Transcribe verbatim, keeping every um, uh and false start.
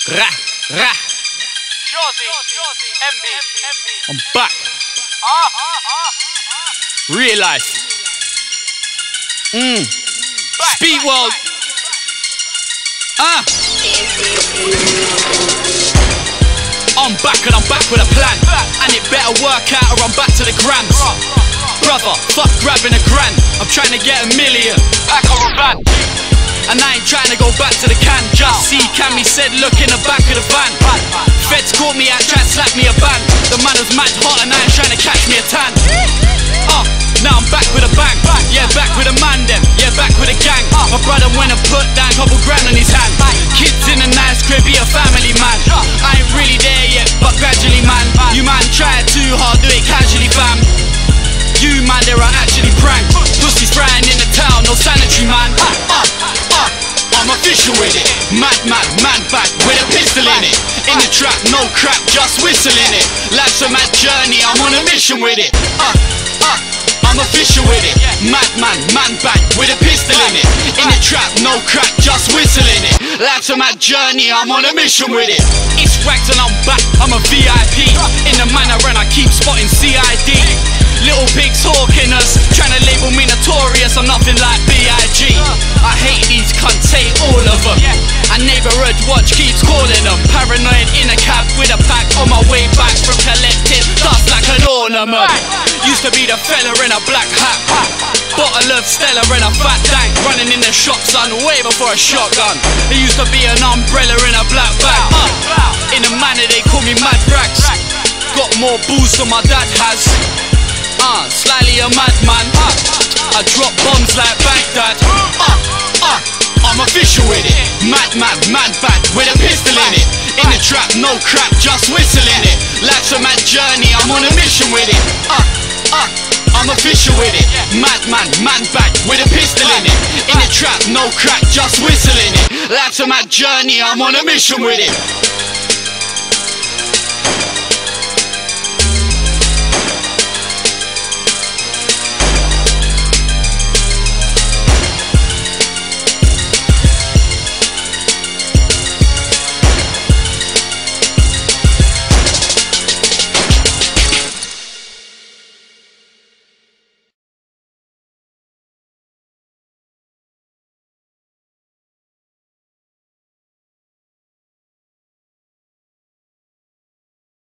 Ra, ra. I'm back. Real life. Mm. Speed world. Ah. I'm back and I'm back with a plan, and it better work out or I'm back to the grams. Brother, fuck grabbing a grand. I'm trying to get a million. Pack or a van. And I ain't trying to go back to the can. Just see Cammy said look in the back of the van. Feds caught me out trying to slap me a ban. The man was mad hot and I ain't trying to catch me a tan. Uh, now I'm back with a bang. Yeah, back with a man then. Yeah, back with a gang. My brother went and put down a couple grand on his hand. Kids in a nice crib, he a family man. I ain't really there yet, but gradually man. You man try it too hard, do it casually fam. You man, there are actually prank. Pussies frying in the town, no sanitary man. Uh, uh, uh, I'm official with it. Mad, mad, man back with a pistol in it. In the trap, no crap, just whistling it. Life's a mad journey, I'm on a mission with it. Uh, uh, I'm official with it. Mad man, man back with a pistol in it. In the trap, no crap, just whistling it. Life's a mad journey, I'm on a mission with it. It's racked and I'm back, I'm a V I P. In the manor and I keep spotting C I D. Little pigs hawking us, trying to label me notorious, I'm nothing like B I G. I hate these cunts, hate all of them. And neighborhood watch keeps calling them. Paranoid in a cab with a pack on my way back from collecting dust like an ornament. Used to be the fella in a black hat, bottle of Stella and a fat dank. Running in the shop son way before a shotgun. There used to be an umbrella in a black bag. uh, In a manner they call me Mad Rags. Got more booze than my dad has. Uh, slightly a madman. uh, I drop bombs like Baghdad. uh, uh, I'm official with it. Mad, mad, mad back with a pistol in it. In the trap, no crap, just whistling it. Life's a mad journey, I'm on a mission with it. uh, uh, I'm official with it. Mad man, man back with a pistol in it. In the trap, no crap, just whistling it. Life's a mad journey, I'm on a mission with it.